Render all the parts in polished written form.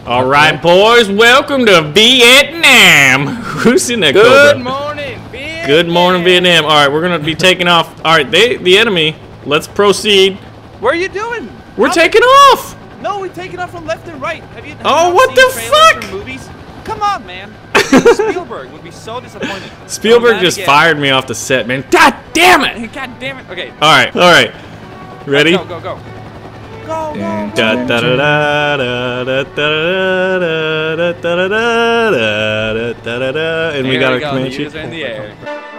All right, boys, welcome to Vietnam. Who's in that? Good morning, Vietnam. Good morning, Vietnam. All right, we're gonna be taking off. All right, the enemy. Let's proceed. Where are you doing? We're taking off. No, we're taking off from left and right. Have you? Oh, what the fuck? Movies? Come on, man. Spielberg would be so disappointed. Spielberg just fired me off the set, man. God damn it! God damn it. Okay. All right. Ready? Go. Go. Da da da da da da da da da da, and we got our Comanche. In the air.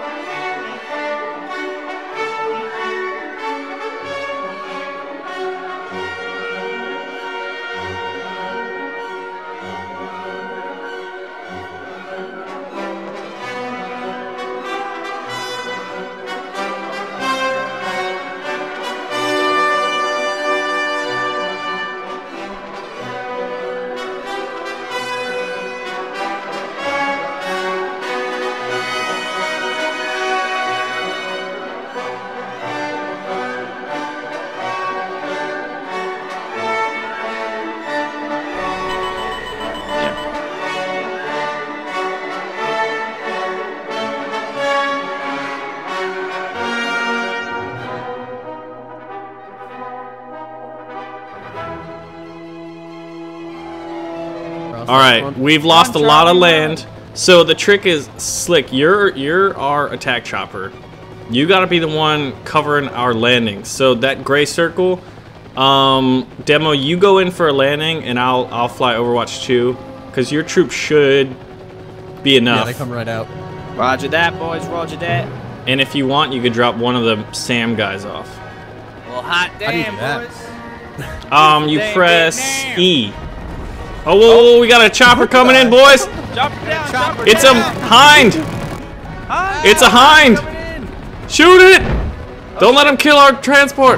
All right, we've lost a lot of land. So the trick is, Slick, you're our attack chopper. You gotta be the one covering our landing. So that gray circle, Demo, you go in for a landing, and I'll fly Overwatch 2, because your troops should be enough. Yeah, they come right out. Roger that, boys. Roger that. And if you want, you could drop one of the SAM guys off. Well, hot damn, boys. You press E. Oh, whoa, we got a chopper coming in, boys. Chopper down. It's a hind. It's a hind. Shoot it. Don't let him kill our transport.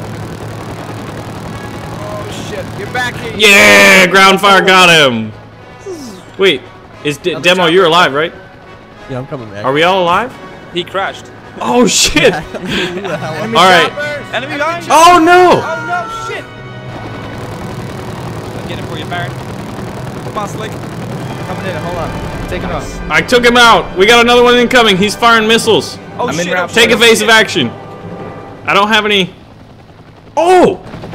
Oh shit! Get back here. Yeah, ground fire got him. Wait, is Demo? You're alive, right? Yeah, I'm coming back. Are we all alive? He crashed. Oh shit! All right. Enemy behind you. Oh no! Oh no! Shit! I'll get him for you, Baron. Come on, Slick. Coming in. Hold on. Take him out. I took him out. We got another one incoming. He's firing missiles. Oh shit! Take evasive action. I don't have any. Oh!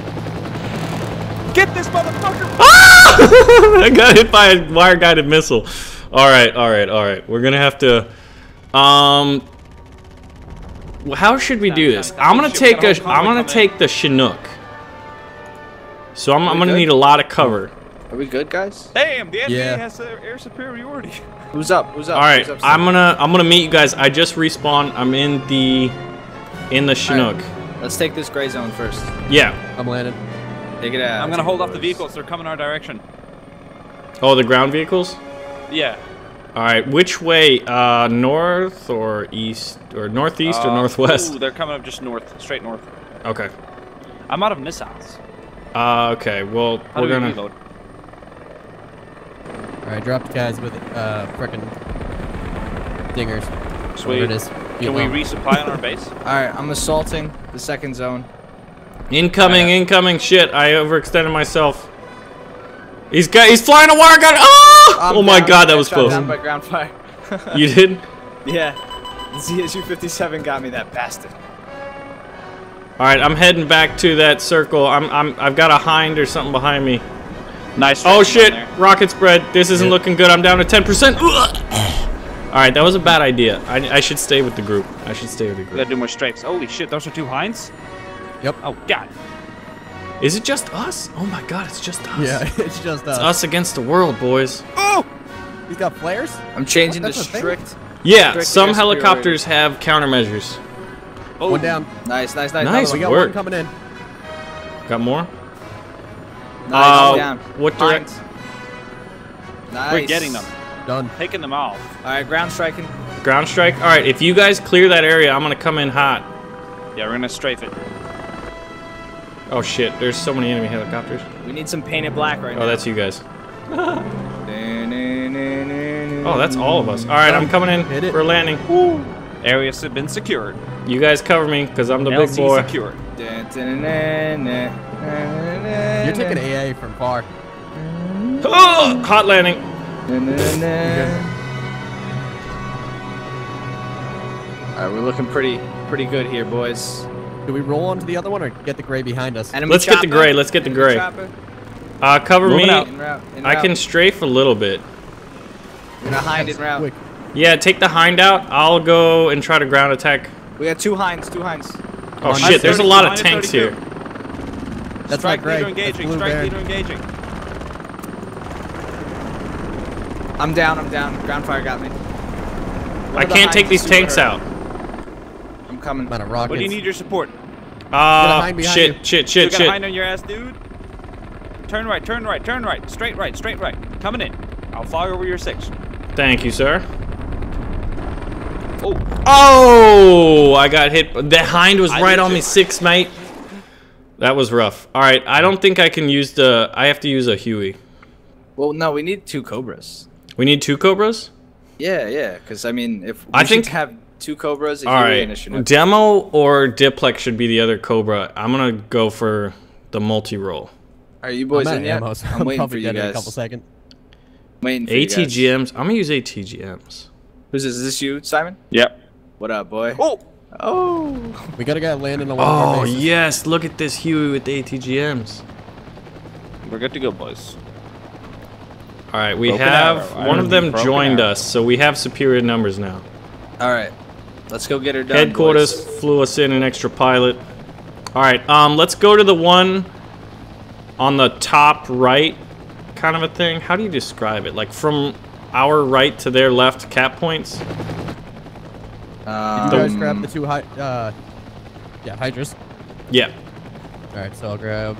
Get this motherfucker! Ah! I got hit by a wire-guided missile. All right. We're gonna have to. How should we do this? I'm gonna take the Chinook. So I'm gonna need a lot of cover. Are we good, guys? Damn, the enemy has air superiority. Who's up? Who's up? All right, Who's up, I'm gonna meet you guys. I just respawned. I'm in the Chinook. Right. Let's take this gray zone first. Yeah. I'm landing. Take it out. I'm gonna hold off the vehicles. They're coming our direction. Oh, the ground vehicles? Yeah. All right, which way? North or east, or northeast or northwest? Ooh, they're coming up just north, straight north. Okay. I'm out of missiles. Okay. Well, we're gonna. Reload? All right, drop the guys with frickin' dingers. Sweet. Whatever it is. Can we resupply on our base? All right, I'm assaulting the second zone. Incoming! Shit! I overextended myself. He's flying a wire gun. Oh my god, that was close. Down by ground fire. You did? Yeah. The ZSU-57 got me, that bastard. All right, I'm heading back to that circle. I've got a hind or something behind me. Nice. Oh shit! Rocket spread. This isn't looking good. I'm down to 10%. All right, that was a bad idea. I should stay with the group. We gotta do more strafes. Holy shit, those are two hinds? Yep. Oh god. Is it just us? Oh my god, it's just us. Yeah, it's just It's us against the world, boys. Oh! He's got flares? I'm changing to That's a thing? strict. Yeah, Strict some air helicopters have countermeasures. Oh. One down. Nice. Nice. We got work. one coming in. Got more? Nice. Down. What direct? Nice. We're getting them. Done. Taking them off. All right, ground striking. Ground strike? All right, if you guys clear that area, I'm gonna come in hot. Yeah, we're gonna strafe it. Oh shit, there's so many enemy helicopters. We need some painted black right now. Oh, that's you guys. Oh, that's all of us. All right, I'm coming in for a landing. Woo. Areas have been secured. You guys cover me, because I'm the big LZ boy. secured. You're taking AA from far. Oh, hot landing. Alright, we're looking pretty good here, boys. Do we roll onto the other one or get the gray behind us? Enemy Let's get the chopper. gray. Let's get the Enemy gray. chopper. Cover me. En route, en I route. can strafe a little bit. We're gonna hind en route. Quick. Yeah, take the hind out. I'll go and try to ground attack. We got two hinds, Oh shit, there's a lot of tanks 32. here. That's Strike not gray. leader That's engaging. blue Strike Baron. leader engaging. I'm down. Ground fire got me. I can't take these tanks out. I'm coming. Amount of rockets. What do you need your support? hind behind Shit, you. shit, You shit, got a hind shit. on your ass, dude. Turn right, turn right, turn right. Straight right, straight right. Coming in. I'll fly over your 6. Thank you, sir. Oh, Oh, I got hit. The hind was I right did on too. me, 6, mate. That was rough. All right, I don't think I can use the. I have to use a Huey. Well, no, we need 2 Cobras. We need 2 Cobras. Yeah, because I mean, if we I should think- have 2 Cobras, a All Huey right, and a Chinook. Demo or Diplex should be the other Cobra. I'm gonna go for the multi-roll. Are you boys I'm in at yet? ammo, so I'm I'm waiting for probably you dead in a guys. couple seconds. Waiting for you guys. ATGMs. I'm gonna use ATGMs. Who's this? Is this you, Simon? yep. What up, boy? Oh, Oh. We got a guy landing on one of our Oh bases. yes, look at this Huey with the ATGMs. we're good to go, boys. All right, we Broken have arrow. I one of don't them need broken joined arrow. us, so we have superior numbers now. All right. Let's go get her done. Headquarters boys. flew us in an extra pilot. All right, let's go to the one on the top right, kind of a thing. How do you describe it? Like from our right to their left cap points? You guys Um, grab the 2 Hydras. Yeah. Alright, so I'll grab...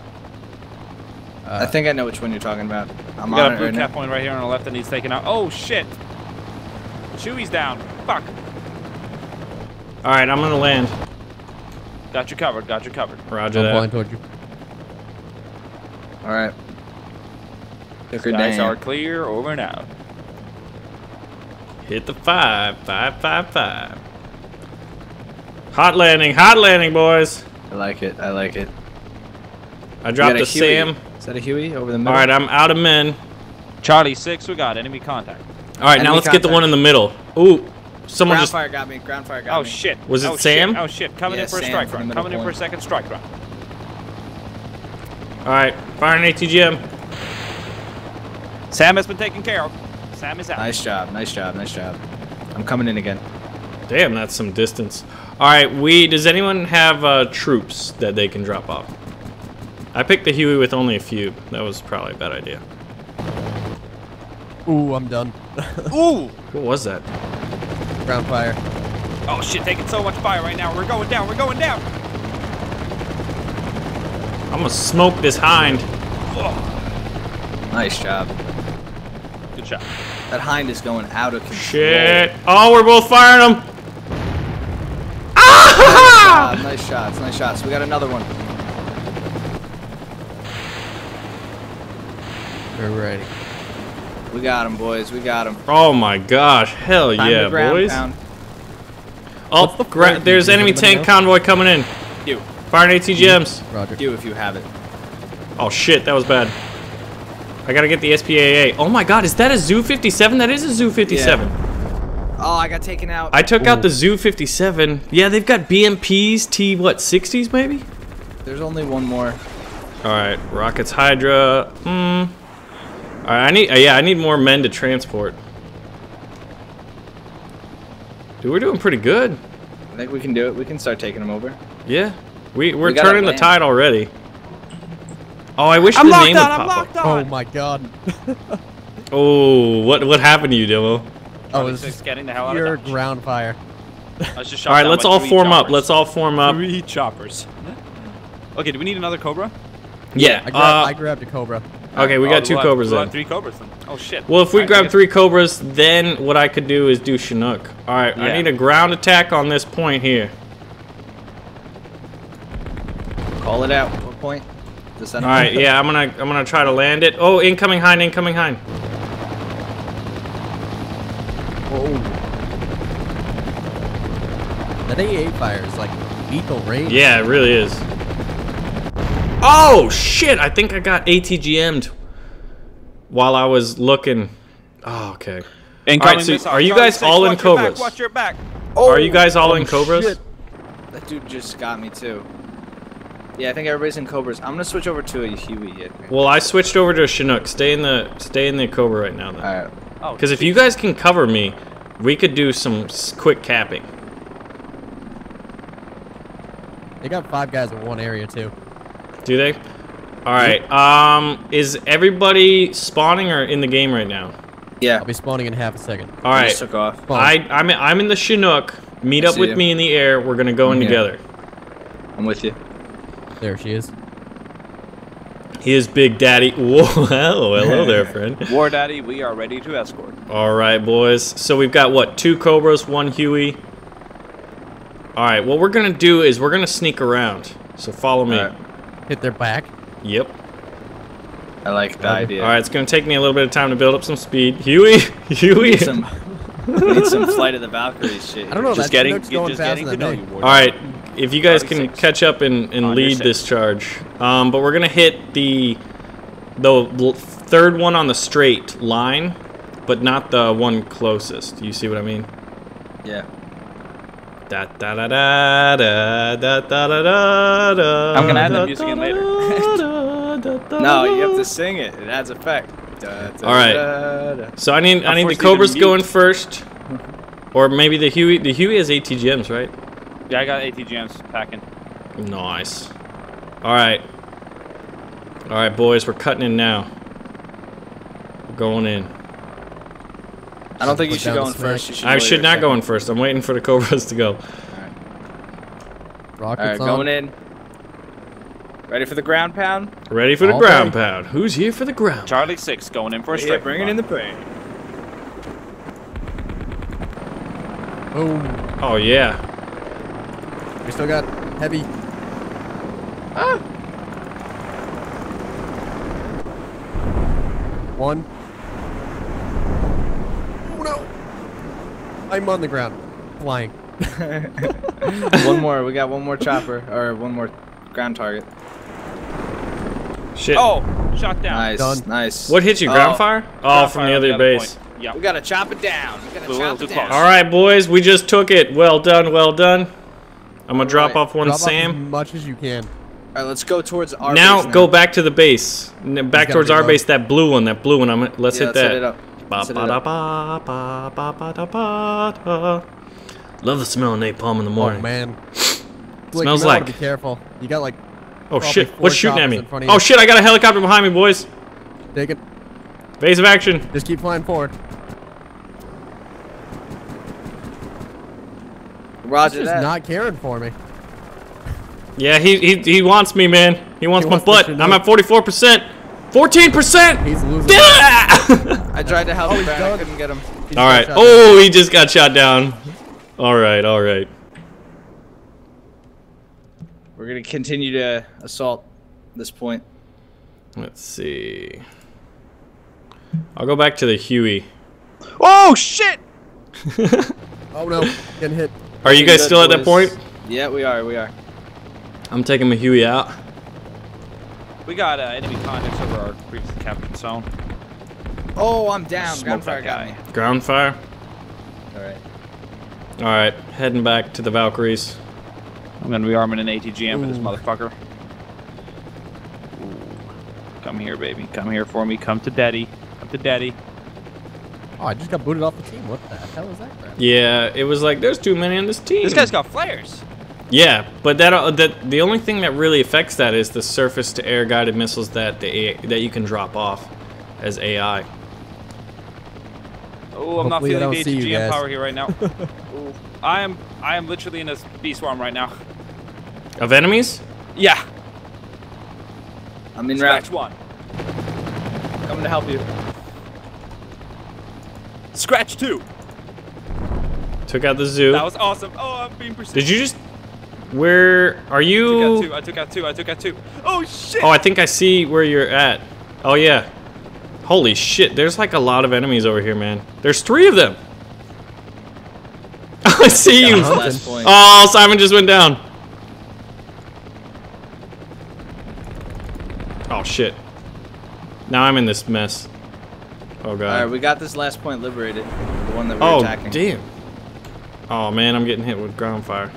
I think I know which one you're talking about. I'm We got on a it blue right cap now. point right here on the left that needs taken out. Oh shit! Chewy's down. Fuck. All right, I'm gonna land. Got you covered. Got you covered. Roger I'm that. flying towards you. All right. Took her Guys down. are clear. Over and out. Hit the 5, 5, 5, 5. Hot landing, boys. I like it. I like it. I We dropped got a a Huey. Sam. Is that a Huey over the All middle? right, I'm out of men. Charlie 6. We got enemy contact. All right, now Enemy let's get the contact. one in the middle. Ooh, someone Ground just. fire got me. Ground fire got Oh me. shit. Was it oh, Sam? Shit. Oh shit. Coming Yeah, in for a Sam strike from the run. middle Coming in for a point. second strike run. All right, firing ATGM. Sam has been taken care of. Sam is out. Nice job. Nice job. Nice job. I'm coming in again. Damn, that's some distance. All right, does anyone have troops that they can drop off? I picked the Huey with only a few. That was probably a bad idea. Ooh, I'm done. Ooh. What was that? Ground fire. Oh shit. Taking so much fire right now. We're going down. We're going down. I'm gonna smoke this hind. Nice job. Good shot. That hind is going out of control. Shit. Oh, we're both firing them. Nice shots. Nice shots. We got another one. We're ready. We got him, boys. We got him. Oh my gosh. Hell Time yeah, to ground boys. pound. Oh, What's the flag there's use? enemy Does anybody tank know? convoy coming in. You. Firing ATGMs. Roger. You if you have it. Oh shit, that was bad. I gotta get the SPAA. Oh my god, is that a Zoo 57? That is a Zoo 57. Oh, I got taken out. I took out the Zoo 57. Yeah, they've got BMPs, what, 60s maybe? There's only one more. Alright, Rockets Hydra. Alright, I need more men to transport. Dude, we're doing pretty good. I think we can do it. We can start taking them over. Yeah. We're We gotta turning the land. tide already. Oh, I wish I'm the locked name on. would I'm pop locked up. Oh on. my god. Oh, what happened to you, Demo? Oh, It's it's just getting the hell out pure of Dodge. ground fire. I was just shot Alright, down let's by all 3 form up. choppers. Let's all form up. 3 choppers. Okay, do we need another Cobra? Yeah. I grabbed a Cobra. Okay, we got 2 Cobras we'll then. have 3 Cobras then. Oh shit. Well, if we Alright, grab I guess- 3 Cobras, then what I could do is do Chinook. Alright, I Yeah. need a ground attack on this point here. Call it out. What point? Just All right, yeah, I'm gonna try to land it. Oh, incoming hind, incoming hind. That AA fire is like lethal range. Yeah, it really is. Oh shit! I think I got ATGM'd. while I was looking. Oh, okay. Incoming so missile. are you Charlie guys 6, all in watch your back, Cobras? Watch your back. Are you guys all in Cobras? shit. That dude just got me too. Yeah, I think everybody's in Cobras. I'm gonna switch over to a Huey. Yeah. Well, I switched over to a Chinook. Stay in the Cobra right now, then. All right. Oh, Because if you guys can cover me, we could do some quick capping. They got 5 guys in one area too. Do they? All right. Is everybody spawning or in the game right now? Yeah. I'll be spawning in half a second. All I right. just took off. Spawn. I'm in the Chinook. Meet I up see with you. me in the air. We're gonna go in here. together. I'm with you. There she is. He is Big Daddy. Whoa, hello there, friend. War Daddy, we are ready to escort. All right, boys. So we've got what? 2 Cobras, 1 Huey. All right. What we're gonna do is we're gonna sneak around. So follow me. All right. Hit their back. Yep. I like the idea. All right. It's gonna take me a little bit of time to build up some speed. Huey, Huey. Need some, need some Flight of the Valkyries shit. I don't know. Just that getting, Chinook's going just faster getting to than know me. you, War All right. Daddy. If you guys Charlie can 6. catch up and On your lead 6. this charge, but we're gonna hit the third one on the straight line, but not the one closest. You see what I mean? Yeah. Da da da da da da da da da. I'm gonna add the music in later. No, you have to sing it. It adds effect. All right. So I need the Unfortunately, Cobras the going mute. first, or maybe the Huey. The Huey has ATGMs, right? Yeah, I got ATGMs packing. Nice. All right. All right, boys, we're cutting in now. We're going in. I don't think you Put should down go the in first. smack. You should I wait should a not second. go in first. I'm waiting for the Cobras to go. Rockets All right, on. going in. Ready for the ground pound? Ready for the All ground day. pound. Who's here for the ground? Charlie 6 going in for a Yeah, straight. bring it in the pain. Boom. Oh yeah. We still got heavy. One. Oh no! I'm on the ground, flying. One more. We got one more chopper or one more ground target. Shit. Oh, shot down. Nice, Done. nice. What hit you? Ground fire? Oh, Ground from fire the on other base. point. Yeah. We gotta chop it down. We gotta We're a little chop too it down. close. All right, boys, we just took it. Well done, well done. I'm gonna drop Right. off one Drop off Sam. as much as you can. All right, let's go towards our Now base go back to the base. Back gotta towards our reload. base. That blue one. That blue one. Let's Yeah, hit let's hit that. it up. Ba, Let's hit ba, it da, up. ba, ba, ba, ba, da, ba, da. Love the smell of napalm in the morning. Oh man. Smells you might wanna like- Be careful. You got like. Oh probably shit! 4 What's shooting at choppers me? in front of you. Oh shit! I got a helicopter behind me, boys. Take it. Phase of action. Just keep flying forward. Roger Just that. not caring for me. Yeah, he wants me, man. He wants He my wants the butt. shit I'm out. at 44%. 14%. He's losing. I tried to help him, he's but I done. couldn't get him. He's All got right. shot Oh, he just got shot down. All right. All right. We're gonna continue to assault this point. Let's see. I'll go back to the Huey. Oh shit! down. Oh no, getting hit. Are you guys Good, still at that boys. point? Yeah, we are. We are. I'm taking my Huey out. We got enemy contacts over our previously captured zone. Oh, I'm down. Smoke Groundfire that got guy. me. Ground fire. All right. All right. Heading back to the Valkyries. I'm gonna be arming an ATGM for this Ooh. motherfucker. Ooh. Come here, baby. Come here for me. Come to daddy. Come to daddy. Oh, I just got booted off the team. What the hell is that crap? Yeah, it was like there's too many on this team. This guy's got flares. Yeah, but that the only thing that really affects that is the surface-to-air guided missiles that that you can drop off as AI. Oh, I'm not Hopefully I feeling the don't see you ATGM guys. power here right now. Ooh. I am literally in a bee swarm right now. Of enemies? Yeah. I'm in route. Scratch one. Coming to help you. Scratch two. Took out the zoo. That was awesome. Oh, I'm being pursued. Did you just? Where are you? I took out two. Oh shit! Oh, I think I see where you're at. Oh yeah. Holy shit! There's like a lot of enemies over here, man. There's 3 of them. I see you. Last point. Oh, Simon just went down. Oh shit. Now I'm in this mess. Oh god. All right, we got this last point liberated. The one that we're attacking. Oh damn. Oh man, I'm getting hit with ground fire.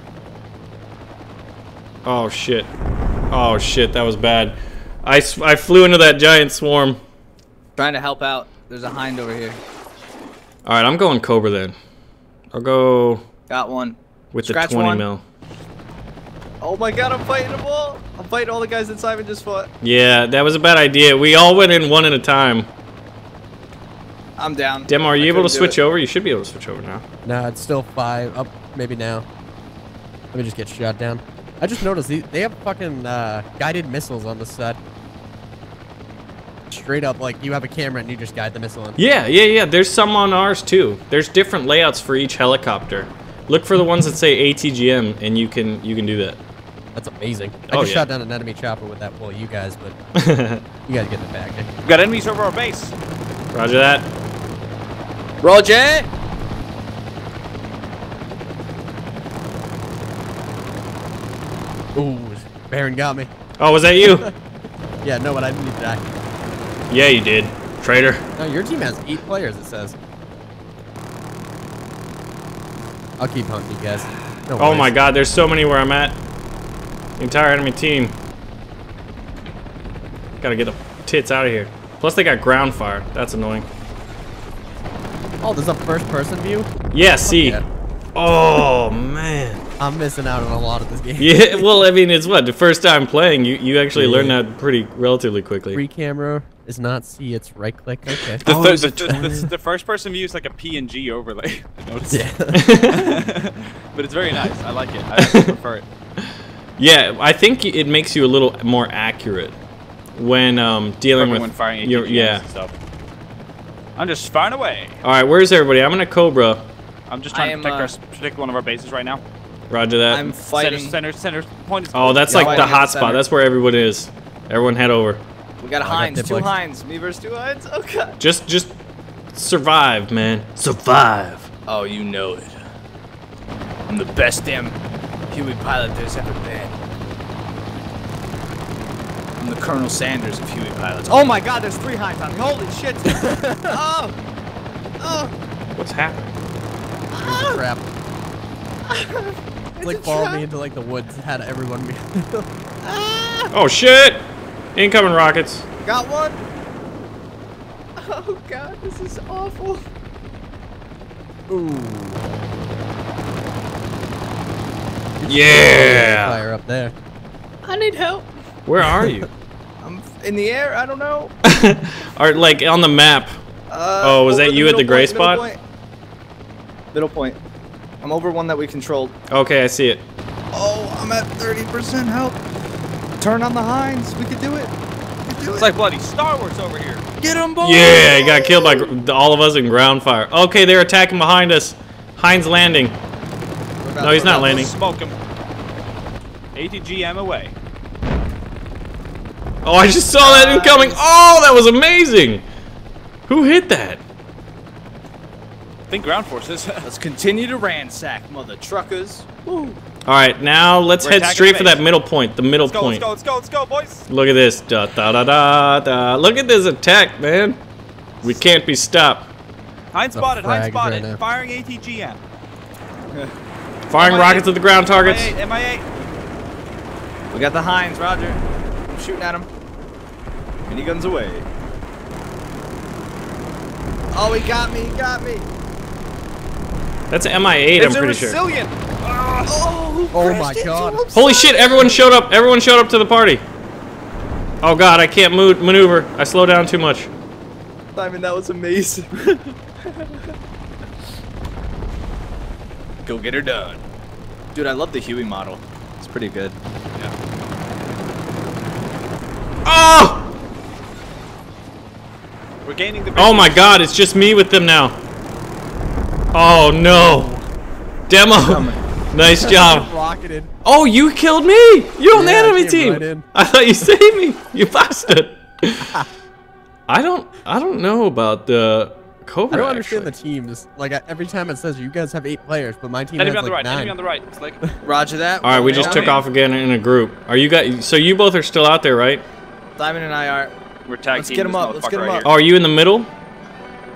Oh shit. Oh shit, that was bad. I flew into that giant swarm. Trying to help out. There's a hind over here. All right, I'm going Cobra then. I'll go Got one. with Scratch the 20 one. mil. Oh my god, I'm fighting them all. I'm fighting all the guys that Simon just fought. Yeah, that was a bad idea. We all went in one at a time. I'm down. Demo, are you I able to couldn't do switch it. over? You should be able to switch over now. Nah, it's still 5. Up, maybe now. Let me just get shot down. I just noticed they have fucking guided missiles on the set. Straight up, like you have a camera and you just guide the missile in. Yeah. There's some on ours too. There's different layouts for each helicopter. Look for the ones that say ATGM, and you can do that. That's amazing. I Oh, just yeah. shot down an enemy chopper with that. Well, you guys, but you guys get the back. We got enemies over our base. Roger that. Roger! Ooh, Baron got me. Oh, was that you? Yeah, no, but I didn't need to die. Yeah, you did. Traitor. No, your team has 8 players, it says. I'll keep hunting you guys. No Oh my worries. god, there's so many where I'm at. The entire enemy team. Gotta get the tits out of here. Plus they got ground fire. That's annoying. Oh, there's a first-person view? Yeah, see. Yeah. Oh man. I'm missing out on a lot of this game. Yeah, well, I mean, it's what, the first time playing, you actually learn that pretty relatively quickly. Free camera is not C, it's right-click. Okay. The first person view is like a PNG overlay. I noticed. Yeah. But it's very nice. I like it. I actually prefer it. Yeah, I think it makes you a little more accurate when dealing with When firing your, ATGMs yeah. and stuff. I'm just firing away. All right, where's everybody? I'm gonna Cobra. I'm just trying I to am, protect one of our bases right now. Roger that. I'm fighting. Center point is. Oh, that's Yeah, like the fighting at hot the spot. center. That's where everyone is. Everyone head over. We got a I got hinds. dip 2 legs. hinds. Me versus 2 hinds. Oh god. Just survive, man. Survive. Oh, you know it. I'm the best damn Huey pilot there's ever been. I'm the Colonel Sanders of Huey pilots. Oh my god, there's 3 hinds on me. Holy shit. Oh. Oh. What's happening? It's a trap. It's like followed me into like the woods. Had everyone be. Oh shit! Incoming rockets. Got one. Oh god, this is awful. Ooh. Yeah. Fire up there. I need help. Where are you? I'm in the air. I don't know. Or like on the map. Oh, was over that you at the middle gray point, spot? Middle point. I'm over one that we controlled. Okay, I see it. Oh, I'm at 30% help. Turn on the hinds. We could do it. We could do It's it. like bloody Star Wars over here. Get them both. Yeah, he got killed by all of us in ground fire. Okay, they're attacking behind us. Heinz landing. No, he's not landing. Smoke him. ATGM away. Oh, I just saw that incoming. Oh, that was amazing. Who hit that? I think ground forces. Let's continue to ransack, mother truckers. Woo. All right, now let's We're head attacking straight the for base. that middle point. The middle point. Let's go, boys. Look at this. Da, da, da, da, da. Look at this attack, man. We can't be stopped. Heinz The spotted. frag right now. Firing ATGM. Firing MIA. rockets at the ground targets. MIA. We got the hinds, Roger. I'm shooting at him. Miniguns away. Oh, he got me. He got me. That's an MI8, I'm pretty sure. resilient. Oh, Oh my god. Holy shit, everyone showed up. Everyone showed up to the party. Oh god, I can't maneuver. I slow down too much. Simon, that was amazing. Go get her done. Dude, I love the Huey model. It's pretty good. Oh! We're gaining the. Oh my god, it's just me with them now. Oh no. Demo. Nice job. Rocketed. Oh, you killed me. You're on the Yeah, I enemy came team. right in. I thought you saved me. You bastard. I don't know about the Cobra. I don't understand the actually. teams. Like every time it says you guys have 8 players, but my team Enemy has on the like right. Enemy 9. on the right. It's like. Roger that. All right, we just took off again in a group. Are you guys? So you both are still out there, right? Simon and I are. We're tag Let's teaming get 'em this up, let's motherfucker get 'em right up. here. Oh, are you in the middle?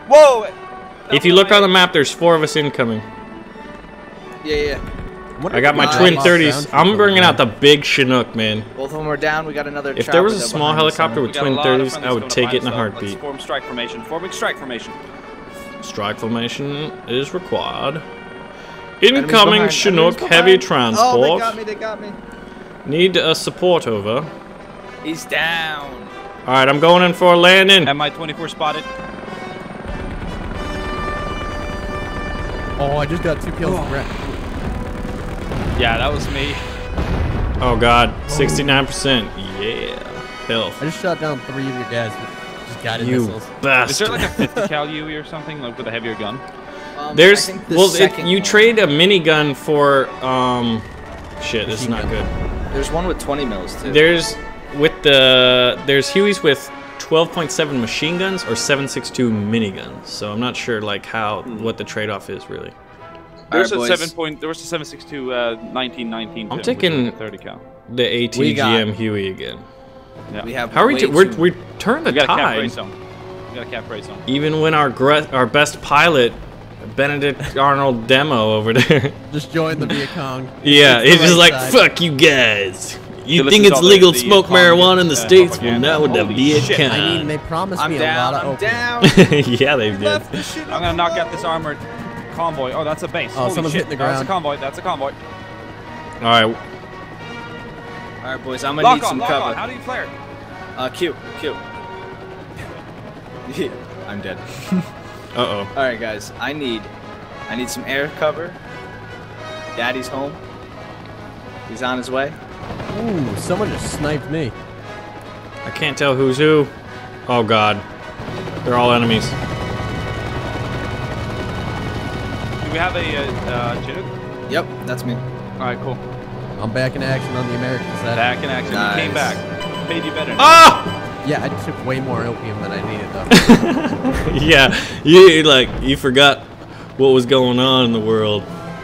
Whoa! If you look on the map, there's 4 of us incoming. Yeah. I got my twin 30s. I'm bringing out the big Chinook, man. Both of them are down. We got another. If there was a chopper small behind us helicopter with twin 30s, I would take it in a heartbeat. Let's form strike formation. Forming strike formation. Strike formation is required. Incoming behind, Chinook enemies heavy behind. transport. Oh, they got me. Need a support over. He's down. Alright, I'm going in for a landing. Mi-24 spotted. Oh, I just got 2 kills. Yeah, that was me. Oh god, 69%. Yeah. Health. I just shot down 3 of your guys with just guided You missiles. Is bastard. there like a 50 cal UE or something, like with a heavier gun? There's I think the well, second you one. trade a minigun for shit. This is Machine not gun. good. There's one with 20 mils too. There's Hueys with 12.7 machine guns or 7.62 miniguns. So I'm not sure like what the trade-off is really. There's Alright, a boys. There was a 7.62 1919. I'm taking 30 cal. the We got- ATGM Huey again. Yeah. We have. How are we? way We're too- turn the We got a cap tide. race zone. We got a cap race zone. Even when our best pilot, Benedict Arnold Demo over there. Just join the Viet Cong. Yeah, It's he's the just right like, side. fuck you guys. You He think listens it's to all legal the to smoke communist, marijuana in the States? Well, propaganda. now with the Holy Viet shit. Cong. I mean, they promised I'm me a down. lot of I'm opium. down. Yeah, they did. Left the shit. I'm gonna knock out this armored convoy. Oh, that's a base. Oh, Holy someone's shit. hitting the That's ground. a convoy. That's a convoy. All right. All right, boys. I'm gonna Lock need on, some lock cover. on. How do you flare? Q. I'm dead. Uh-oh. All right, guys. I need some air cover. Daddy's home. He's on his way. Ooh, someone just sniped me. I can't tell who's who. Oh, God. They're all enemies. Do we have a Chinook? Yep, that's me. All right, cool. I'm back in action on the American side. Back in action. Nice. You came back. Paid you better. Ah! Yeah, I took way more opium than I needed though. Yeah, you forgot what was going on in the world.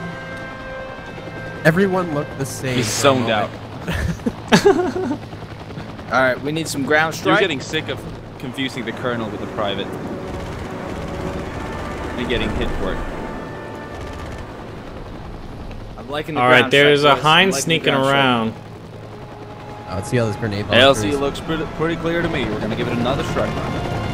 Everyone looked the same. He's for a zoned out. moment. All right, we need some ground You're strike. getting sick of confusing the colonel with the private. And getting hit for it. I'm liking the All ground right, there's strike, a boys. I'm Heinz liking the sneaking ground strike. around. Oh, let's see how this grenade launcher LC is. looks pretty clear to me. We're gonna give it another strike round.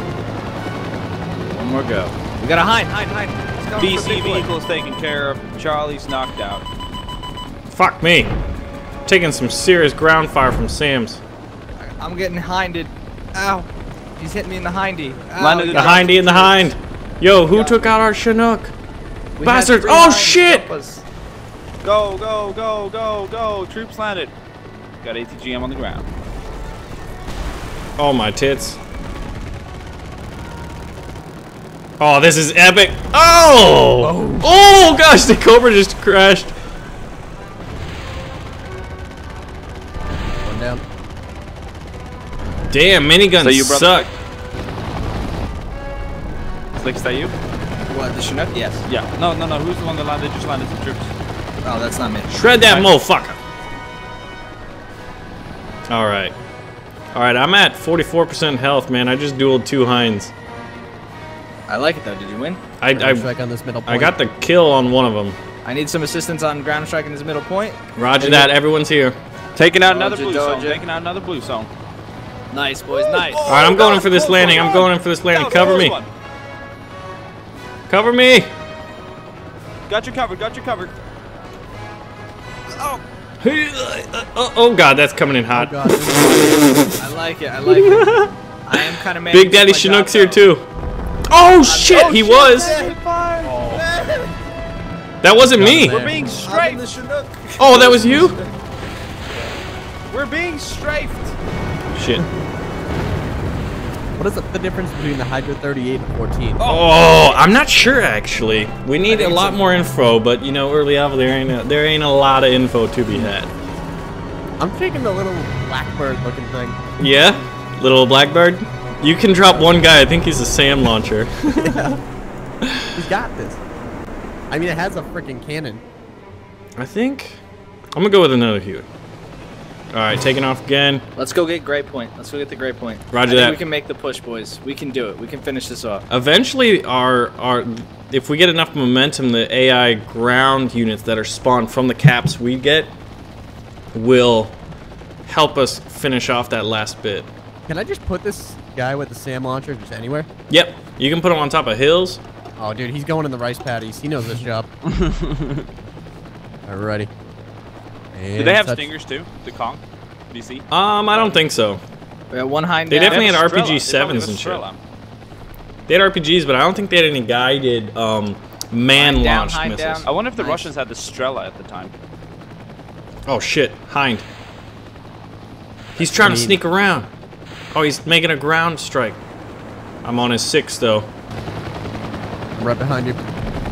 One more go. We got a Heinz. He's coming for BC big boy. vehicle's taken care of. Charlie's knocked out. Fuck me. Taking some serious ground fire from Sam's. I'm getting hinded. Ow. He's hitting me in the hindy. Ow, Landed he in The the got hindy in the hind. Yo, who took out our Chinook? We had Bastards. 3 Oh, Heinz shit. help us. Go, go, go, go, go. Troops landed. Got ATGM on the ground. Oh, my tits. Oh, this is epic. Oh! Oh, gosh, the Cobra just crashed. One down. Damn, miniguns So you, brother? suck. Slick, is that you? What, the Chinook? Yes. Yeah. No. Who's the one that landed? Just landed some troops. Oh, that's not me. Shred that motherfucker. All right. All right, I'm at 44% health, man. I just dueled 2 Hinds. I like it though. Did you win? Ground strike on this middle point. I got the kill on one of them. I need some assistance on ground strike in this middle point. Roger that. Everyone's here. Taking out another Doja, blue zone. Doja. Taking out another blue zone. Nice, boys. Nice. All right, I'm going in for this landing. I'm going in for this landing. Cover me. Cover me. Got you covered. Got you covered. Oh God, that's coming in Oh hot. god. this I like it. I like it. I am kind of Big Daddy Chinook's here too. Oh shit, he was. That wasn't me. We're being strafed. the Chinook. Oh, that was you. We're being strafed. Shit. What is the difference between the Hydra 38 and 14? Oh, I'm not sure actually. We need a lot more info, but you know, early alpha there ain't a lot of info to be had. I'm taking the little blackbird looking thing. Yeah, little Blackbird. You can drop one guy. I think he's a SAM launcher. He's got this. I mean, it has a freaking cannon. I think I'm gonna go with another Huey. All right, taking off again. Let's go get Gray Point. Let's go get the Gray Point. Roger I that. think we can make the push, boys. We can do it. We can finish this off. Eventually, if we get enough momentum, the AI ground units that are spawned from the caps we get will help us finish off that last bit. Can I just put this guy with the SAM launcher just anywhere? Yep, you can put them on top of hills. Oh, dude, he's going in the rice paddies. He knows this job. Alrighty. Do they have stingers too? The Kong? DC? I don't think so. We got one hind They down. definitely had have RPG Strela. They 7s and shit. Strela. They had RPGs, but I don't think they had any guided man-launched hind missiles. down. I wonder if the Nice. Russians had the Strela at the time. Oh shit, Hind. He's trying to sneak around. Oh, he's making a ground strike. I'm on his 6 though. I'm right behind you.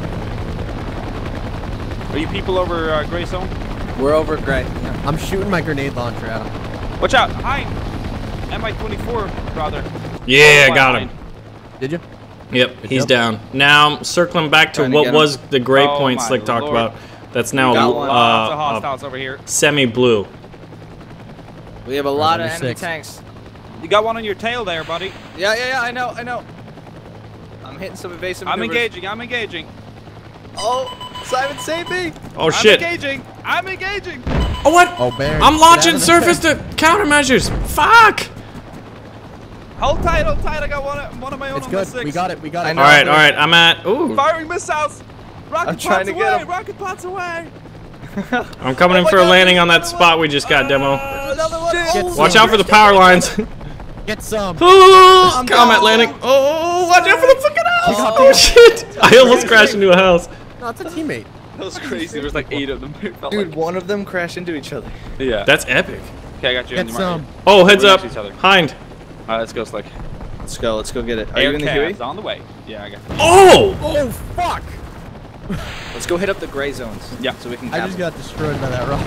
Are you people over Gray Zone? We're over Gray. Yeah. I'm shooting my grenade launcher at him. Watch out! Hind! MI-24, brother. Yeah, Oh, got Hind. him. Did you? Yep, Good he's job. down. Now I'm circling back to Trying to what get him. was the gray Oh point my Slick talked lord. about. That's now Got one. Lots of hostiles over here. semi-blue. We have a lot of number enemy 6. tanks. You got one on your tail there, buddy. Yeah, I know. I'm hitting some evasive I'm maneuvers. engaging. Oh, Simon, save me! Oh shit. I'm engaging! Oh what? Oh, Baron. I'm get launching out of there. surface to countermeasures. Fuck! Hold tight, I got one of my own It's on my good. 6. We got it. We got I it. know. Alright, I'm at ooh. Firing missiles! Rocket I'm trying pods to get away! 'em. Rocket pods away! I'm coming in Oh my for a God, landing on that another spot one. we just got, Demo. Another one! Get Oh, Watch some. out for the power lines. Get some. Oh, I'm combat down. landing. Oh, watch out for the fucking house. got Oh shit. I almost crashed into a house. No, it's a teammate. That was crazy. There was like 8 of them. It felt Dude, one of them crashed into each other. like, yeah. That's epic. Okay, I got you. Get some. Oh, heads We're up. next to each other. Hind. Alright, let's go, Slick. Let's go get it. Are Air you in the Huey? cabs on the way. Yeah, I got you. Oh! Oh, fuck. Let's go hit up the gray zones. Yeah. So we can I cap just them. got destroyed by that rock.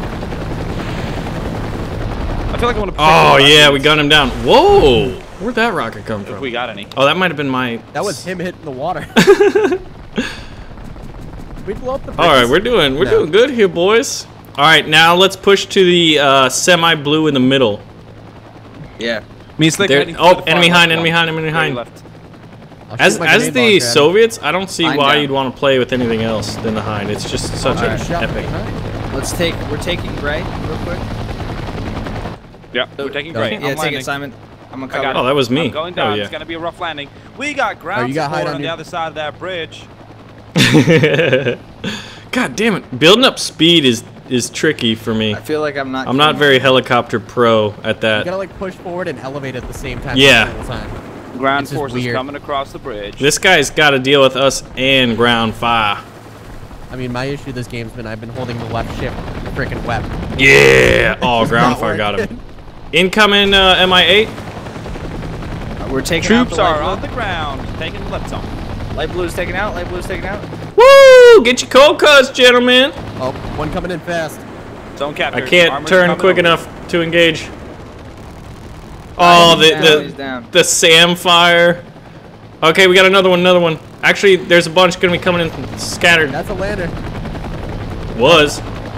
I feel like I want to. Oh, yeah, we gunned him down. Whoa! Where'd that rocket come If from? we got any. Oh, that might have been my... That was him hitting the water. We blow up the All right, bridges. we're doing good here, boys. All right, now let's push to the semi-blue in the middle. Yeah. Me and Slick There- heading to oh, the far enemy left hind, one. enemy hind, enemy Very hind. left. I'll As shoot my as grenade the launcher at him. Soviets, I don't see Hind why down. you'd want to play with anything else than the Hind. It's just such Alright, an shot from epic. behind. We're taking gray real quick. Yeah, we're taking Go. great. Yeah, I'm take landing. it, Simon. I'm gonna I got cover. it. Oh, that was me. I'm going Oh, down. yeah. It's gonna be a rough landing. We got ground you got support height on on the you? other side of that bridge. God damn it! Building up speed is tricky for me. I feel like I'm not. I'm not very helicopter pro at You that. gotta like push forward and elevate at the same time. Yeah. every single time. Ground This is forces weird. coming across the bridge. This guy's got to deal with us and ground fire. I mean, my issue this game's been I've been holding the left shift freaking weapon. Yeah! Oh, ground not fire got him. working. Incoming MI8. We're taking Troops out the are light on the ground, taking the left zone. blue. Light blue's taken out. Light blue's taken out. Woo! Get your cold cuts, gentlemen. Oh, one coming in fast. Zone captured. I can't Armor's turn coming quick over. enough to engage. Oh, He's down, he's down. the SAM fire. Okay, we got another one. Actually, there's a bunch gonna be coming in scattered. That's a lander. Was.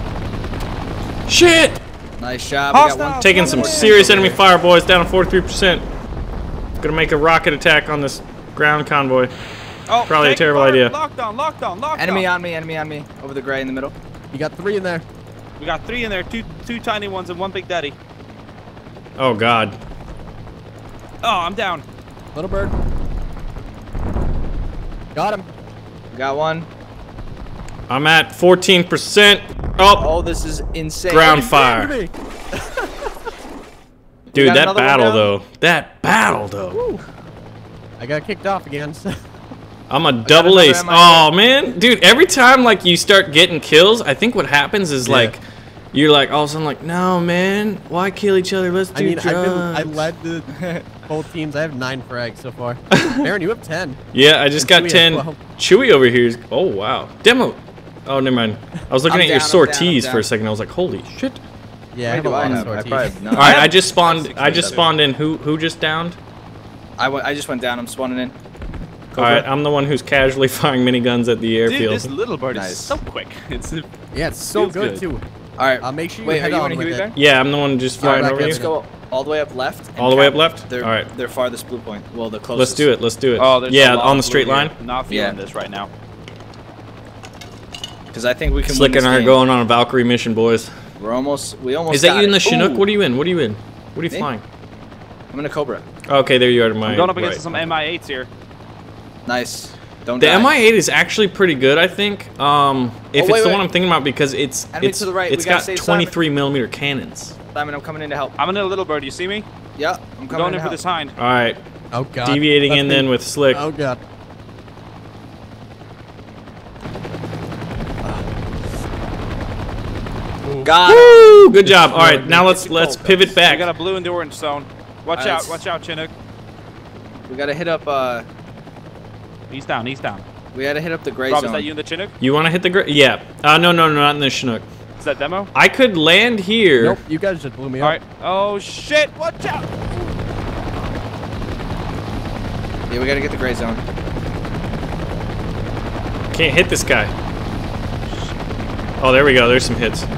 Shit! Nice shot. We got Hostile. one. Taking some serious enemy fire, boys. Down to 43%. Gonna make a rocket attack on this ground convoy. Oh, Probably a take terrible fire. idea. Lockdown. Enemy on me. Enemy on me. Over the gray in the middle. You got 3 in there. We got 3 in there, two tiny ones and one big daddy. Oh God. Oh, I'm down. Little bird. Got him. Got one. I'm at 14%. Oh, Oh, this is insane. ground fire. Me. Dude, got that another one battle down? though. That battle though. Woo. I got kicked off again. So. I'm a double another ace. MI8. Oh man, dude! Every time like you start getting kills, I think what happens is Yeah. like you're like all of a sudden like, no man, why kill each other? Let's do I mean, drugs. I led the both teams. I have 9 frags so far. Aaron, you have 10. Yeah, I just And got Chewy has 10. 12. Chewy over here is. Oh wow, demo. Oh never mind. I was looking I'm at your down, I'm sorties down, I'm for a down. second. I was like, holy shit! Yeah, I have a do lot I of have? I sorties. probably have none. All right, have I just spawned. 6 I just better. spawned in. Who just downed? I just went down. I'm spawning in. All right, I'm the one who's casually firing miniguns at the Dude, airfield. this little bird Nice. is so quick. It's Yeah, it's so Feels good, good. too. All right. Make sure you Wait, head are you on in with Huey it. Bear? Yeah, I'm the one just flying right, over you. Let's go all the way up left. and All the way up count. left? They're, All right. They're farthest blue point. Well, the closest. Let's do it. Let's do it. Oh, there's a yeah, lot on of the straight blue here. line. Not feeling Yeah. this right now. Because I think we can Slick win this and I are game. going on a Valkyrie mission, boys. We almost Is that got you in the it. Chinook? Ooh, What are you in? What are you in? What are you Me? flying? I'm in a Cobra. Okay, there you are to my I'm going up against right. some MI8s here. Nice. Don't The die. MI8 is actually pretty good, I think. If wait, it's the wait. one I'm thinking about, because it's Enemy to the right. it's We gotta got save 23 millimeter cannons. Simon, I'm coming in to help. I'm in a little bird. You see me? Yeah, I'm I'm coming going in in to for this help. hind. All right, Oh god. deviating Left in me. then with Slick. Oh god. Got it. Woo! Good job. All right, now let's Get the pivot We back. got a blue and the orange zone. Watch Alright, out, let's- watch out, Chinook. We gotta hit up. He's down, he's down. We gotta hit up the gray Rob, zone. is that you in the Chinook? You want to hit the Yeah. No, not in the Chinook. Is that demo? I could land here. Nope, you guys just blew me All up. right. Oh shit! Watch out! Yeah, we gotta get the gray zone. Can't hit this guy. Oh, there we go. There's some hits.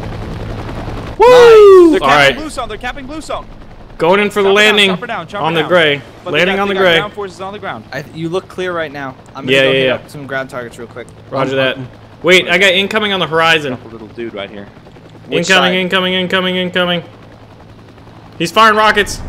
Woo! They're All capping right, blue zone. They're capping blue zone. going in for the Chop her down, landing chop her down, chop her on the down. gray. But Landing on the gray. Ground forces on the ground. You look clear right now. I'm gonna Yeah, go yeah, hit yeah. up some ground targets real quick. Roger that. Wait, I got incoming on the horizon. A little dude right here. Which Incoming, side? incoming, incoming, incoming. He's firing rockets.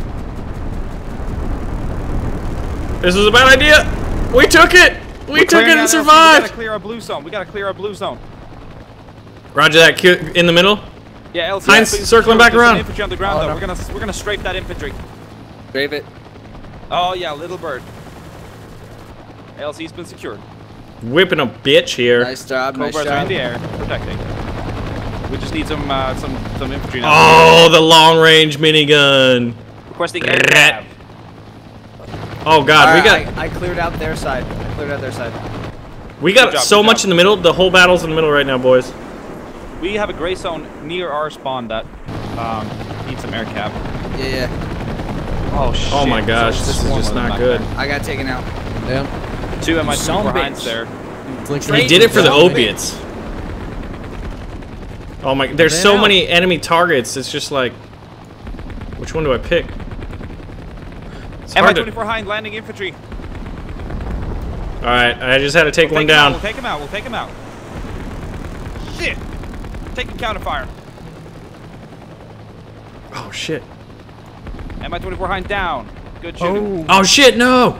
This was a bad idea. We took it. We We're took clearing it and out LC. We survived. gotta clear our blue zone. We gotta clear our blue zone. Roger that. In the middle. Yeah, LC. Heinz, please circling secure. back There's some around. Infantry on the ground Oh, though. no. We're gonna strafe that infantry. Brave it. Oh yeah, little bird. LC's been secured. Whipping a bitch here. Nice job. Nice Cobras are in job. the air, protecting. We just need some infantry now. Oh, the long range minigun. Requesting Rat. air. Oh god, All we right, got I cleared out their side. I cleared out their side. we got Good job, so good much job. in the middle. The whole battle's in the middle right now, boys. We have a gray zone near our spawn that needs some air cap. Yeah, yeah. Oh shit. Oh my gosh, So this is swarm just of them not back good. there. I got taken out. Damn. 2 MI Son of a behinds bitch. there. It's like He did it for the Zone. opiates. Oh my, there's Ran so out. many enemy targets. It's just like, which one do I pick? It's hard to- MI-24 hind landing infantry. All right, I just had to take We'll one take him out, down. We'll take him out. We'll take him out. Shit. Taking counterfire. Oh shit. MI-24 hind down. Good shooting. Oh, Oh shit, no!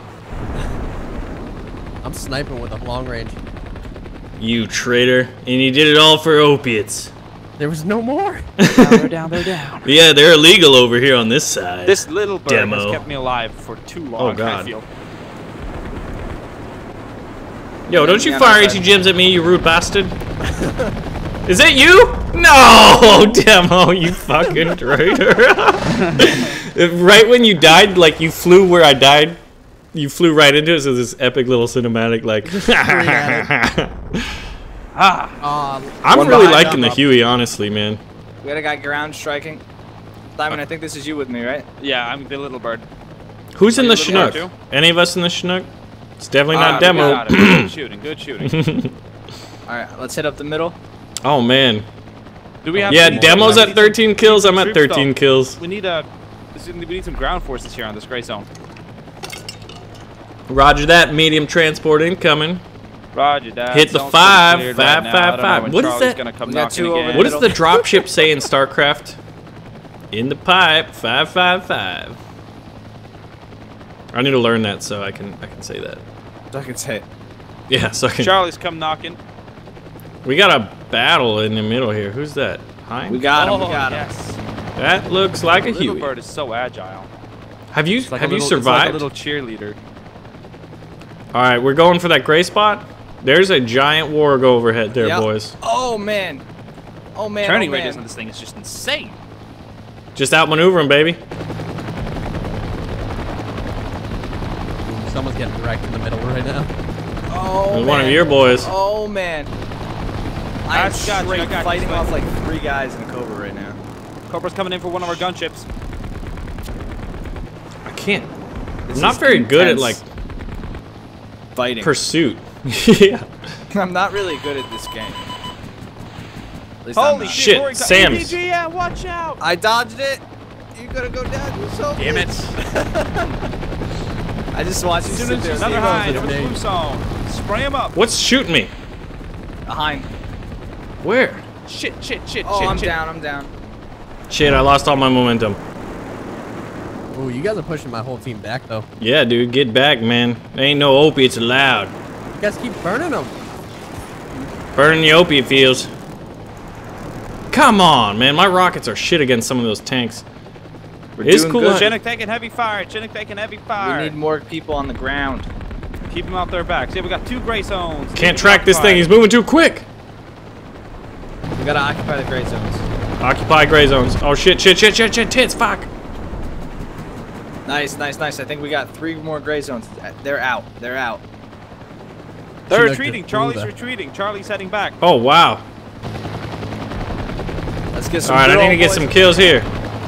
I'm sniping with a long range. You traitor. And you did it all for opiates. There was no more. They're down. They're down. Yeah, they're illegal over here on this side. This little bird Demo. has kept me alive for too long. Oh, God. I feel. Yo, don't you Yeah, fire that's AT gems at me, you rude bastard. Is it you? No, Demo, you fucking traitor. Right when you died, like you flew where I died, you flew right into it, so this epic little cinematic, like. I'm One really behind, liking the up. Huey, honestly, man. We got a guy ground striking. Simon, I think this is you with me, right? Yeah, I'm the little bird. Who's in Are the you looking Chinook? at too? Any of us in the Chinook? It's definitely not We Demo. got it. Good shooting. Good shooting. All right, let's hit up the middle. Oh man. Do we have? Yeah, we need Demo's some- at 13 kills. I'm at troops, 13 though. kills. We need we need some ground forces here on this gray zone. Roger that. Medium transport incoming. Roger that. Hit the Zone's 5, pretty cleared 5, right now. 5, I don't know 5. when What is Charlie's that? Gonna come We got knocking 2 over again. What does middle. the dropship say in StarCraft? In the pipe, 555. I need to learn that so I can say that. I can say it. Yeah, so I can. Charlie's come knocking. We got a battle in the middle here. Who's that? Hein? We got him. Oh, We got him. yes. That looks like a Little Huey. bird is so agile. Have you It's like have a you little, It's like survived? a little cheerleader. All right, we're going for that gray spot. There's a giant warg overhead there, Yep. boys. Oh man. Oh man. Turning oh, radius man. on this thing is just insane. Just outmaneuver him, baby. Someone's getting wrecked in the middle right now. Oh There's man. one of your boys. Oh man. I'm Got you, I straight got you, fighting Sven. off like 3 guys in a Cobra right now. Cobra's coming in for one of our gunships. I can't. This I'm not is very good at like intense fighting. pursuit. Yeah. I'm not really good at this game. At least I'm Holy not. shit, Rory, Sam's. yeah, watch out. I dodged it. You gotta go down. You so Damn it. I just watched you sit there. Another hind over the name. blue zone. Spray him up. What's shooting me? Behind. Where? Shit. Oh, I'm down. I'm down. Shit, I lost all my momentum. Ooh, you guys are pushing my whole team back, though. Yeah, dude, get back, man. Ain't no opiates allowed. You guys keep burning them. Burning the opiate fields. Come on, man. My rockets are shit against some of those tanks. We're It's doing cool. good. Chinook taking heavy fire. Chinook taking heavy fire. We need more people on the ground. Keep them out their backs. Yeah, we got 2 gray zones. Can't track this thing. He's moving too quick. We gotta occupy the gray zones. Occupy gray zones. Oh, shit. Tits, fuck. Nice. I think we got 3 more gray zones. They're out. They're They're Chinook retreating. just Charlie's blew that. retreating. Charlie's heading back. Oh, wow. Let's get some. All right, I good need to old get boys. some kills here.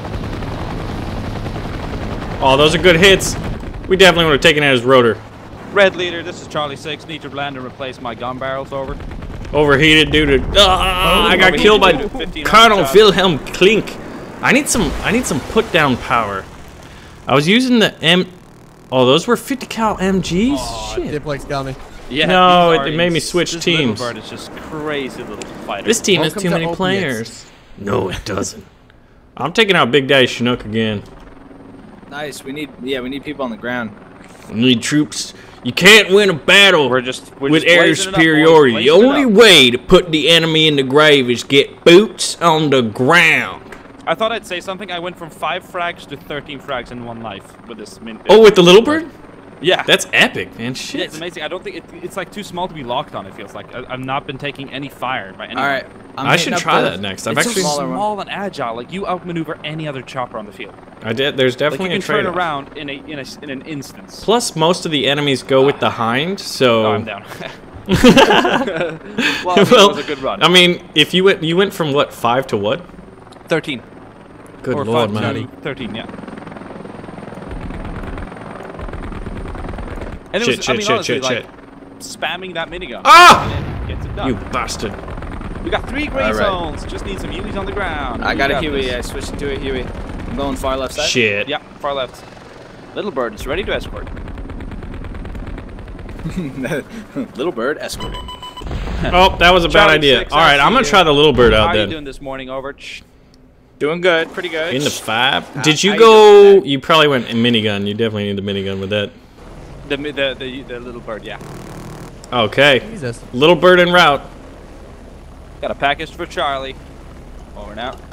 Oh, those are good hits. We definitely would have taken out his rotor. Red leader, this is Charlie 6. Need to land and replace my gun barrels. Over. Overheated due to. I got overheated killed by due to 15 Colonel shots. Wilhelm Klink. I need some put down power. I was using the M. Oh, those were 50 cal MGs. Oh, Shit. Diplex got me. Yeah. No, these it are made me switch this teams. Little bird is just crazy little fighter. This team has Welcome too to many opiates. players. No, it doesn't. I'm taking out Big Daddy Chinook again. Nice. We need people on the ground. We need troops. You can't win a battle We're with just air blazing it up, boys. superiority. The Blazing it only up. way to put the enemy in the grave is get boots on the ground. I thought I'd say something. I went from 5 frags to 13 frags in one life with this. Oh, with the little bird? Yeah. That's epic, man. Yeah, Shit. it's amazing. I don't think it's like too small to be locked on. It feels like I've not been taking any fire by anyone. All right. I should try that next. I've It's actually. so small and agile. Like you outmaneuver any other chopper on the field. I did. There's Like definitely you a can turn trade. around in an instance. Plus, most of the enemies go with the hind, so. Oh, I'm down. Well, it was a good run. I mean, if you went from what 5 to what? 13. Good Or lord, 5 man. to 13, yeah. And it Shit, was, shit, I mean, shit, honestly, shit, like, shit. spamming that minigun. Ah! And it gets it done. You bastard. We got 3 gray All right. zones. Just need some Hueys on the ground. I got a We Huey. this. I switched to a Huey. I'm going far left side. Shit. Yeah, far left. Little bird is ready to escort. Little bird escorting. Oh, that was a bad Charlie idea. 6, All right, I'm gonna you. try the little bird How out are you then. doing this morning, over? Doing good. Pretty good. In the 5. Did you how you go? doing today? You probably went in minigun. You definitely need the minigun with that. The little bird, yeah. Okay. Jesus. Little bird en route. Got a package for Charlie. Over and out.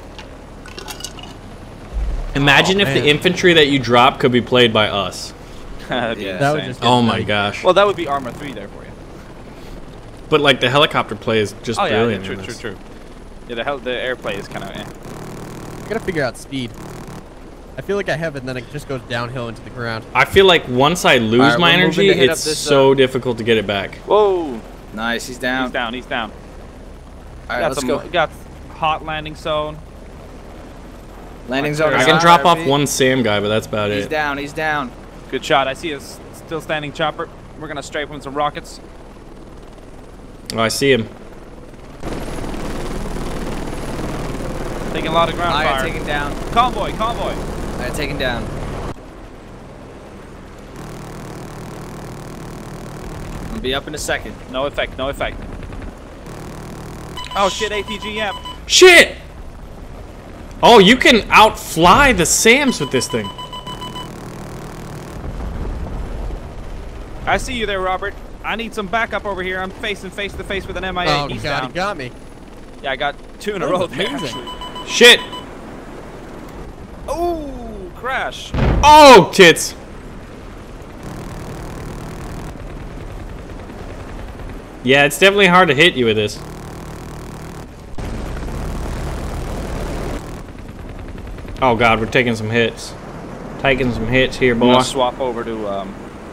Imagine if man. the infantry that you drop could be played by us. That'd be Yeah. That would insane. just Oh get my nutty. gosh. Well, that would be Armor 3 there for you. But like the helicopter play is just Oh yeah, brilliant. true. in this. Yeah, the airplay is kind of. I gotta figure out speed. I feel like I have it, and then it just goes downhill into the ground. I feel like once I lose Alright, my we're moving energy, to hit up it's this, so difficult to get it back. Whoa! Nice. He's down. He's down. He's down. All right, got let's some. go. Got hot landing zone. Landing zone. I is can on, drop off RP. one Sam guy, but that's about He's it. down. He's down. Good shot. I see a still standing chopper. We're gonna strafe him some rockets. Oh, I see him. Taking a lot of ground I got fire. taken down. Convoy. I got taken down. I'll be up in a second. No effect. Oh shit! ATGM. Shit! Oh, you can outfly the Sams with this thing. I see you there, Robert. I need some backup over here. I'm facing face to face with an MIA. Oh He's god, down. he got me. Yeah, I got 2 in a That row was there. amazing. Actually. Shit! Ooh, crash. Oh, tits! Yeah, it's definitely hard to hit you with this. Oh god, we're taking some hits. Taking some hits here, I'm boy. gonna swap over to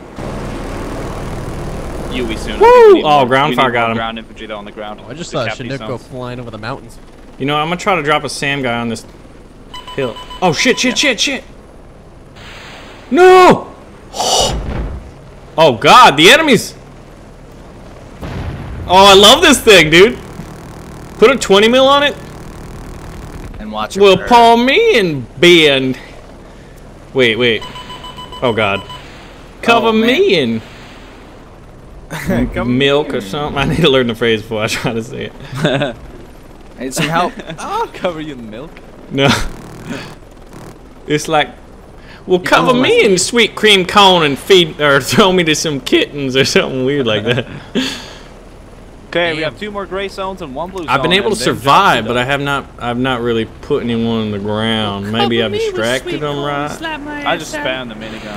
Huey soon. I think Woo! we need Oh, more- ground we fire need got more him. Ground infantry though on the ground. I just to saw cap these Chinook go zones. flying over the mountains. You know, I'm gonna try to drop a Sam guy on this hill. Oh shit, shit. No! Oh god, the enemies! Oh, I love this thing, dude. Put a 20 mil on it. And watch it. Well, burn. Paul, me and Ben. Wait. Oh God. Cover me in milk or something. I need to learn the phrase before I try to say it. Need some help? I'll cover you in milk. No. It's like, well, cover me in sweet cream cone and feed or throw me to some kittens or something weird like that. Okay, we have 2 more gray zones and 1 blue zone. I've been able to and then survive, but Jackson I've not really put anyone on the ground. Maybe I've distracted them right. does. I just spammed the minigun.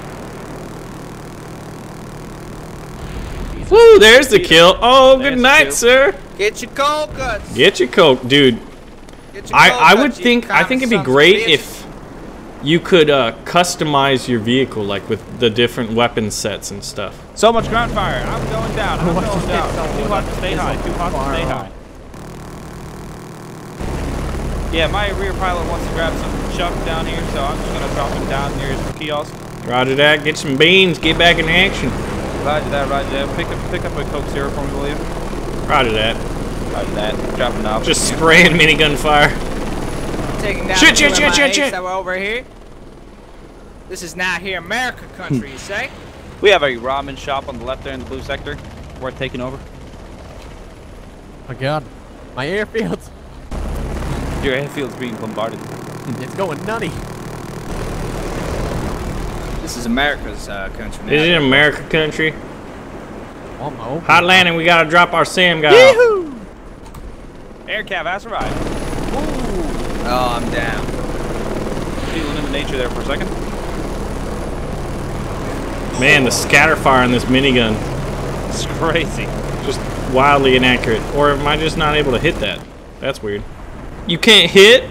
Woo, there's the kill. Oh, There's good the night, kill. sir. Get your cold cuts. Get your coke, dude. Get your I cold would cuts, you think it'd be sons of great bitches. if you could customize your vehicle, like with the different weapon sets and stuff. So much ground fire. I'm going down. I'm going down. Too hot to stay high. Too hot to stay high. Yeah, my rear pilot wants to grab some chuck down here, so I'm just gonna drop him down near his kiosk. Roger that. Get some beans. Get back in action. Roger that, Roger that. Pick up a Coke Zero for me, will you? Roger that. Roger that. Dropping off. Just spraying minigun fire. Taking down Shit, the shit, shit, shit, MIAs shit. that were over here. This is not here America country, you say? We have a ramen shop on the left there in the blue sector. Worth taking over. Oh God, my airfields. Your airfield's being bombarded. It's going nutty. This is America's country now. Is it America country? Oh, my open. Hot landing. We gotta drop our Sam guy. Yee-hoo! Air cav has arrived. Oh, I'm down. Feeling in the nature there for a second. Man, the scatter fire on this minigun, It's crazy. just wildly inaccurate. Or am I just not able to hit that? That's weird. You can't hit?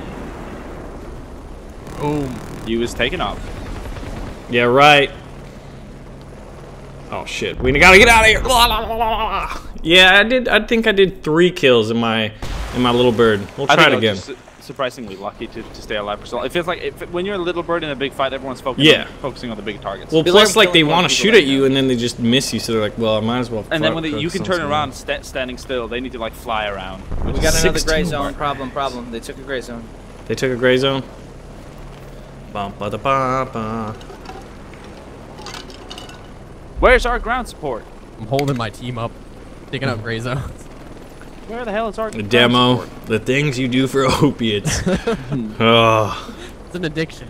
Boom. He was taken off. Yeah, right. Oh shit, we gotta get out of here. Yeah, I think I did 3 kills in my little bird. We'll try it again. Surprisingly lucky to stay alive for so long. It feels like when you're a little bird in a big fight, everyone's focusing on the big targets. Well, Feel plus like like they killing want more to people shoot at right you now. and then they just miss you, so they're like, well, I might as well. and then when you focus can on turn something around else. standing still, they need to like fly around. We got another 16 gray zone. more. Problem. They took a gray zone. They took a gray zone. Bum, ba, da, ba, ba. Where's our ground support? I'm holding my team up, taking out gray zones. Where the hell is our The ground demo, support? the things you do for opiates. Oh. It's an addiction.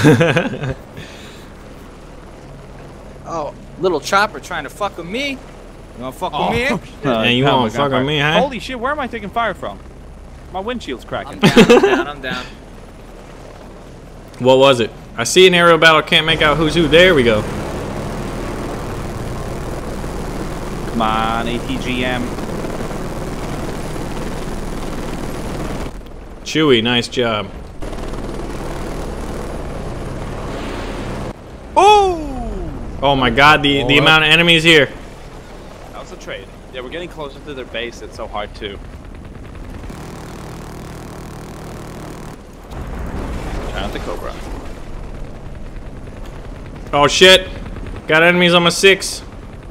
Oh, little chopper trying to fuck with me. You wanna fuck with me? And you Oh, want my to fuck God. on me, huh? Holy shit, where am I taking fire from? My windshield's cracking. I'm down. What was it? I see an aerial battle, can't make out who's who. There we go. Come on, ATGM. Chewy, nice job. Oh my god, the amount of enemies here. That was a trade. Yeah, we're getting closer to their base. It's so hard to. Try not the Cobra. Oh shit. Got enemies on my 6.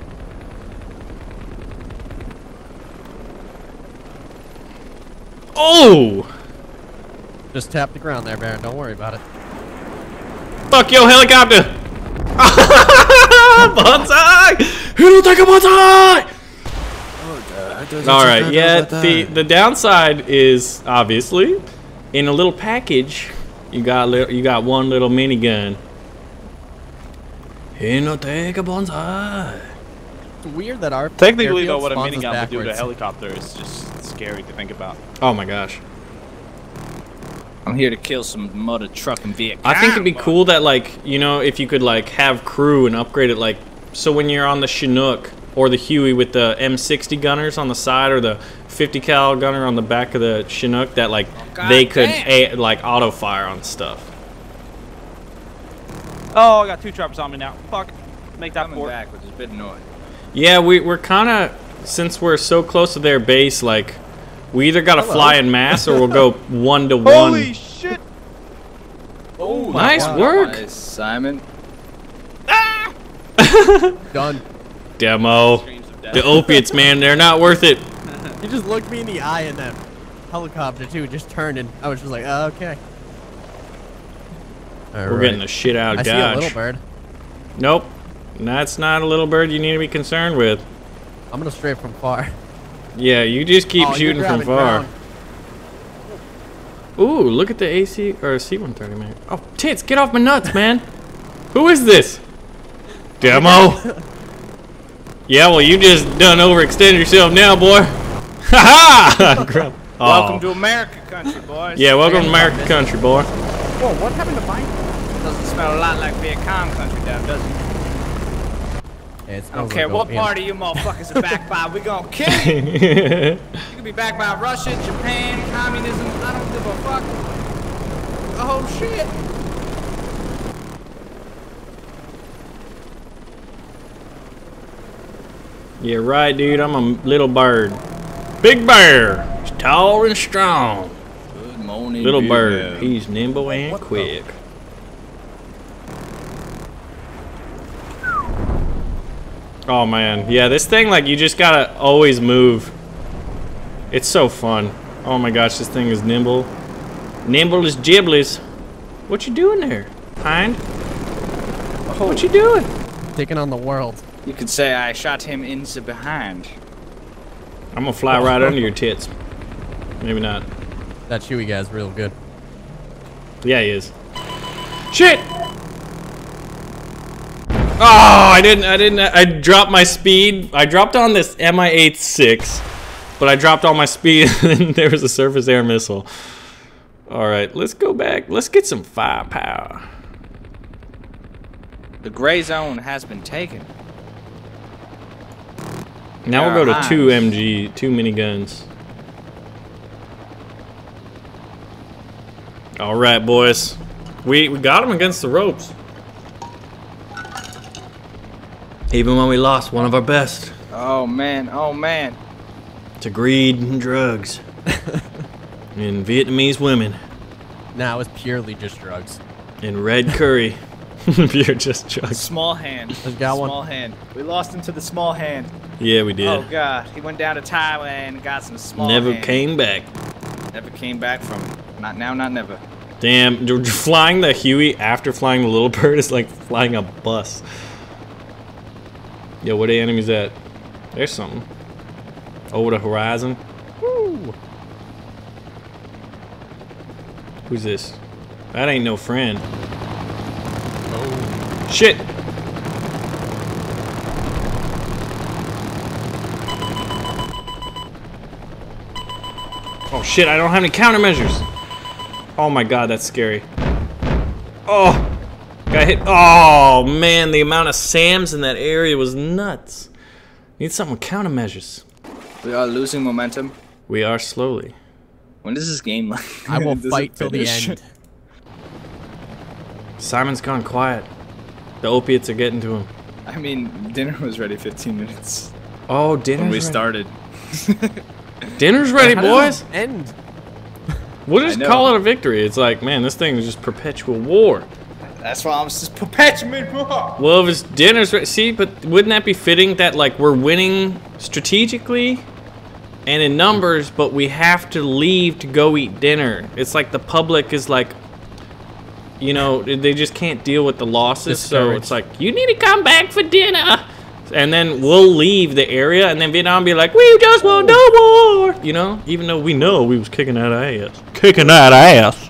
Oh! Just tap the ground there, Baron. Don't worry about it. Fuck yo, helicopter! Bonsai! It'll take a bonsai! Alright, yeah, the downside is obviously in a little package you got one little minigun. It'll take a bonsai. It's weird that our Technically, though, airfield what a spawns us minigun would do to a backwards. helicopter is just scary to think about. Oh my gosh. I'm here to kill some motor truck and vehicle. I think it'd be cool that, like, you know, if you could like have crew and upgrade it, like, so when you're on the Chinook or the Huey with the M60 gunners on the side or the 50 cal gunner on the back of the Chinook, that like they could like auto fire on stuff. Oh, I got 2 choppers on me now. Fuck. Make that Coming port. back, which is a bit annoying. Yeah, we're kind of, since we're so close to their base, like we either gotta fly in mass or we'll go 1-to-1. Holy shit! Oh, Nice God. work. Nice, Simon. Done. Demo. Screams of death. The opiates, man, they're not worth it. You just looked me in the eye and then helicopter too, just turning. I was just like, oh, okay. We're getting the shit out of I Dodge. see a little bird. Nope. That's not a little bird you need to be concerned with. I'm gonna stray from far. Yeah, you just keep shooting from far. Ooh, look at the AC or C-130, man. Oh, tits, get off my nuts, man. Who is this? Demo. Yeah, well, you just done overextend yourself now, boy. Ha ha! Welcome to America country, boys. Yeah, welcome to America country, boy. Whoa, what happened to mine? Doesn't smell a lot like Viet Cong country down, does it? Yeah, I don't care what party you motherfuckers are backed by, we gonna kill you. You can be backed by Russia, Japan, communism, I don't give a fuck. Oh shit. Yeah, right, dude. I'm a little bird. Big bear. He's tall and strong. Good morning, Little bird. He's nimble and quick. Oh man, yeah, this thing, like, you just gotta always move. It's so fun. Oh my gosh, this thing is nimble. Nimble as giblies. What you doing there, Hind? Oh. What you doing? Taking on the world. You could say I shot him in the behind. I'm gonna fly right under your tits. Maybe not. That Chewy guy's real good. Yeah, he is. Shit! Oh, I dropped my speed. I dropped on this Mi-8-6, but I dropped all my speed and there was a surface air missile. All right, let's go back. Let's get some firepower. The gray zone has been taken. Now we'll go to 2 miniguns. All right, boys. We got him against the ropes. Even when we lost one of our best. Oh man, oh man. To greed and drugs. And Vietnamese women. Nah, it was purely just drugs. And red curry. Pure just drugs. Small hand. Small hand. We lost him to the small hand. Yeah, we did. Oh god, he went down to Thailand and got some small Never hand. came back. Never came back from it. Not now, not never. Damn, flying the Huey after flying the little bird is like flying a bus. Yo, where the enemies at? There's something. Over the horizon. Woo. Who's this? That ain't no friend. Oh. Shit! Oh shit, I don't have any countermeasures. Oh my god, that's scary. Oh! Got hit. Oh man, the amount of SAMs in that area was nuts. Need something with countermeasures. We are losing momentum. We are slowly. When does this game like? I will fight till the end. Simon's gone quiet. The opiates are getting to him. I mean, dinner was ready 15 minutes. Oh, dinner's when we ready. started. Dinner's ready, boys. End. We'll just call it a victory. It's like, man, this thing is just perpetual war. That's why I'm just perpetual war. Well, if it's dinner's ready, see, but wouldn't that be fitting that like we're winning strategically and in numbers, but we have to leave to go eat dinner? It's like the public is like, you know, they just can't deal with the losses, so it's like, you need to come back for dinner. And then we'll leave the area, and then Vietnam be like, we just want no more, you know? Even though we know we was kicking that ass. Kicking that ass.